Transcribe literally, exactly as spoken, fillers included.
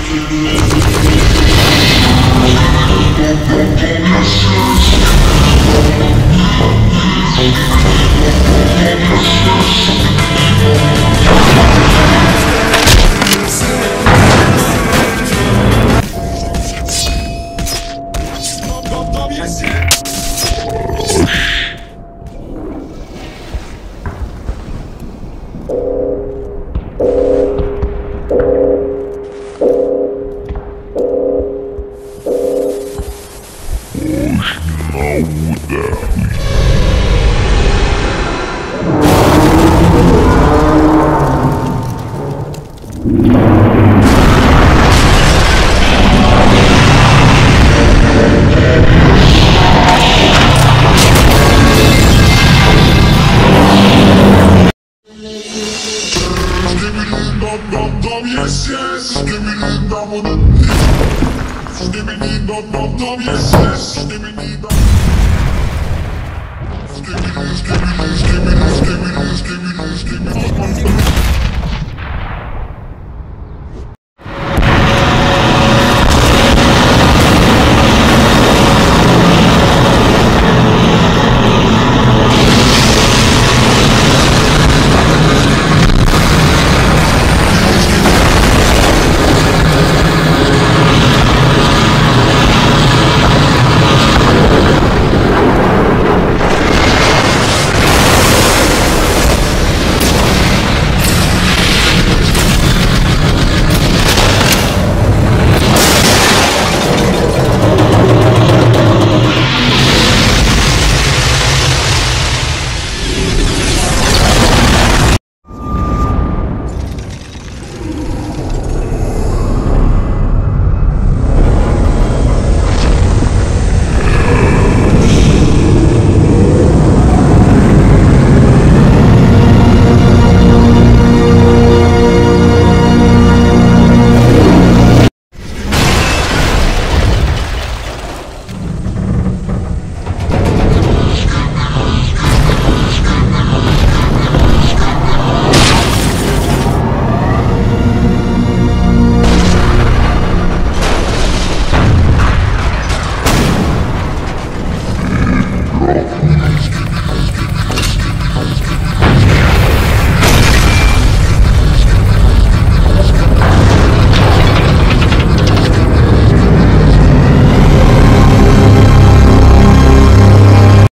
Yes, yes, give me the double. Give me the double, yes, yes, give me the double. Give me this, give me this, give me this, give me this, give me this, give me this.